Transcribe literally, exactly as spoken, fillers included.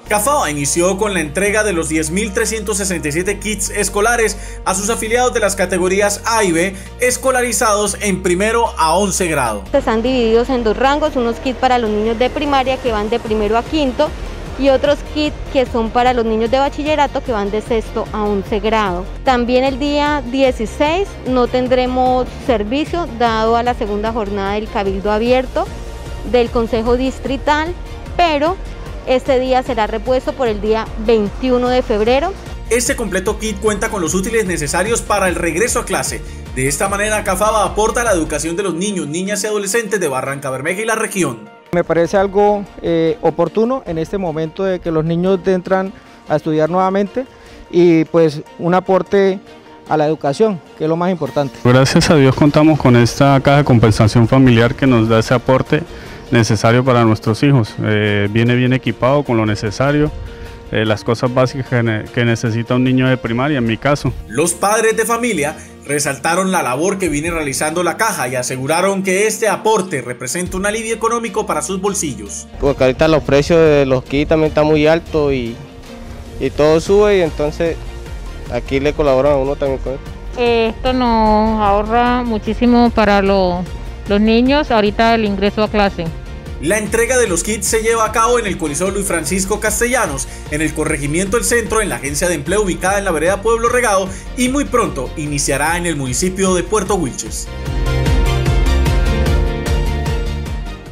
Cafaba inició con la entrega de los diez mil trescientos sesenta y siete kits escolares a sus afiliados de las categorías A y B, escolarizados en primero a once grado. Están divididos en dos rangos, unos kits para los niños de primaria que van de primero a quinto y otros kits que son para los niños de bachillerato que van de sexto a once grado. También el día dieciséis no tendremos servicio dado a la segunda jornada del Cabildo Abierto del Consejo Distrital, pero este día será repuesto por el día veintiuno de febrero. Este completo kit cuenta con los útiles necesarios para el regreso a clase. De esta manera, Cafaba aporta a la educación de los niños, niñas y adolescentes de Barrancabermeja y la región. Me parece algo eh, oportuno en este momento de que los niños entran a estudiar nuevamente y pues un aporte a la educación, que es lo más importante. Gracias a Dios contamos con esta caja de compensación familiar que nos da ese aporte necesario para nuestros hijos. Eh, viene bien equipado con lo necesario, eh, las cosas básicas que, ne que necesita un niño de primaria, en mi caso. Los padres de familia resaltaron la labor que viene realizando la caja y aseguraron que este aporte representa un alivio económico para sus bolsillos. Porque ahorita los precios de los kits también están muy altos y, y todo sube, y entonces aquí le colaboran a uno también con esto. Esto nos ahorra muchísimo para lo, los niños ahorita el ingreso a clase. La entrega de los kits se lleva a cabo en el Coliseo Luis Francisco Castellanos, en el corregimiento El Centro, en la agencia de empleo ubicada en la vereda Pueblo Regado, y muy pronto iniciará en el municipio de Puerto Wilches.